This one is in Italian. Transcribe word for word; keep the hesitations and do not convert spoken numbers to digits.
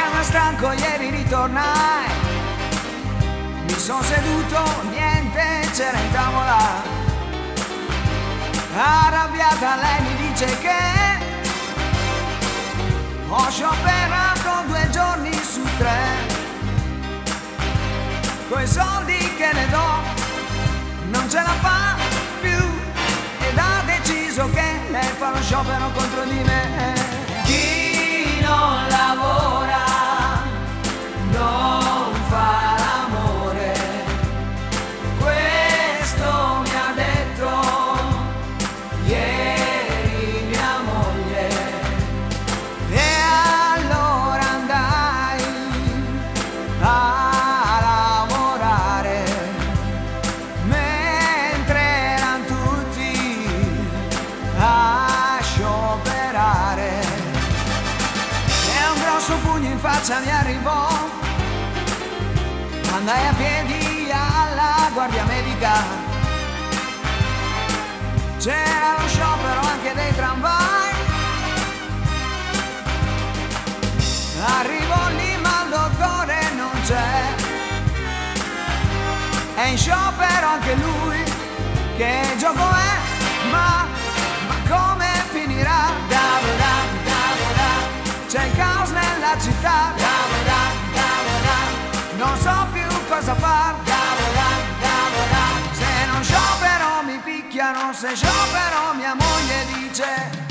casa stanco, ieri ritornai, mi son seduto, niente c'era in tavola. Arrabbiata lei mi dice che ho scioperato due giorni su tre. Coi soldi che ne do non ce la fa più ed ha deciso che lei fa lo sciopero contro di me. Chi non lavora non fa l'amore, questo mi ha detto ieri mia moglie, e allora andai a lavorare mentre erano tutti a scioperare, e un grosso pugno in faccia mi arrivò. Andai a piedi alla guardia medica, c'era lo sciopero anche dei tramvai. Arrivo lì ma il dottore non c'è, è in sciopero anche lui, che gioco è? Ma, ma come finirà? Da-da-da, da-da-da. C'è il caos nella città, da-da-da, da-da-da. Non so più cosa far, da-da-da, da-da-da. Se non sciopero mi picchiano, se sciopero mia moglie dice